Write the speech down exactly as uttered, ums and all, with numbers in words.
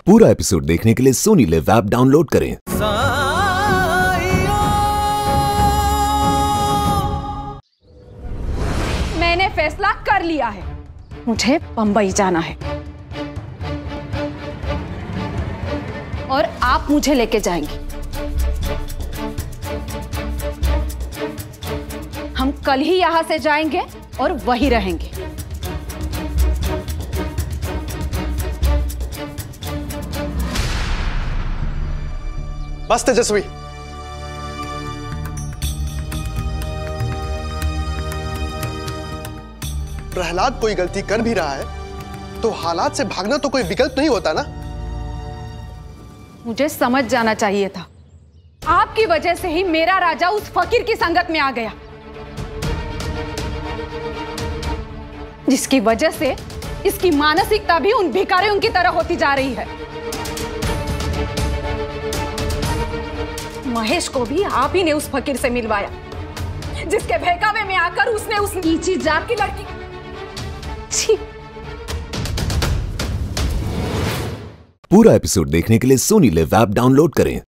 पूरा एपिसोड देखने के लिए सोनी लिव ऐप डाउनलोड करें। मैंने फैसला कर लिया है, मुझे बंबई जाना है और आप मुझे लेके जाएंगे। हम कल ही यहां से जाएंगे और वहीं रहेंगे। बस तेजस्वी, प्रहलाद कोई गलती कर भी रहा है तो हालात से भागना तो कोई विकल्प नहीं होता ना। मुझे समझ जाना चाहिए था, आपकी वजह से ही मेरा राजा उस फकीर की संगत में आ गया, जिसकी वजह से इसकी मानसिकता भी उन भिखारियों की तरह होती जा रही है। महेश को भी आप ही ने उस फकीर से मिलवाया, जिसके बहकावे में आकर उसने उस नीची जात की लड़की। छी। पूरा एपिसोड देखने के लिए सोनी लिव ऐप डाउनलोड करें।